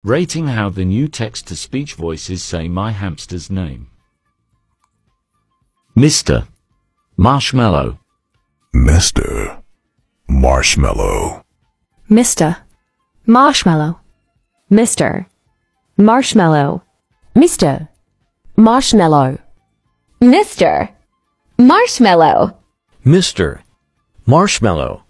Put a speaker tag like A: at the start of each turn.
A: Rating how the new text-to-speech voices say my hamster's name. Mr. Marshmallow.
B: Mr. Marshmallow.
C: Mr. Marshmallow.
D: Mr. Marshmallow.
C: Mr. Marshmallow.
D: Mr. Marshmallow.
E: Mr. Marshmallow.